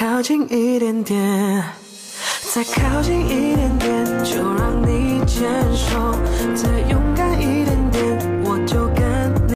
靠近一点点，再靠近一点点，就让